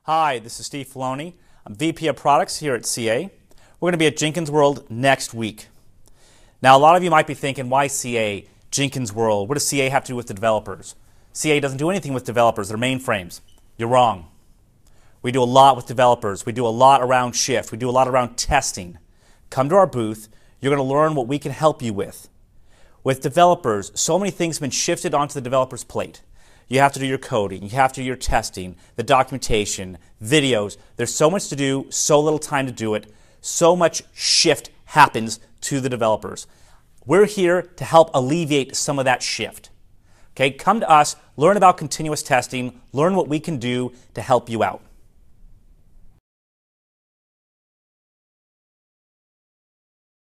Hi, this is Steve Filoni. I'm VP of Products here at CA. We're going to be at Jenkins World next week. Now, a lot of you might be thinking, why CA, Jenkins World? What does CA have to do with the developers? CA doesn't do anything with developers. They're mainframes. You're wrong. We do a lot with developers. We do a lot around Shift. We do a lot around testing. Come to our booth. You're going to learn what we can help you with. With developers, so many things have been shifted onto the developer's plate. You have to do your coding, you have to do your testing, the documentation, videos. There's so much to do, so little time to do it. So much shift happens to the developers. We're here to help alleviate some of that shift. Okay, come to us, learn about continuous testing, learn what we can do to help you out.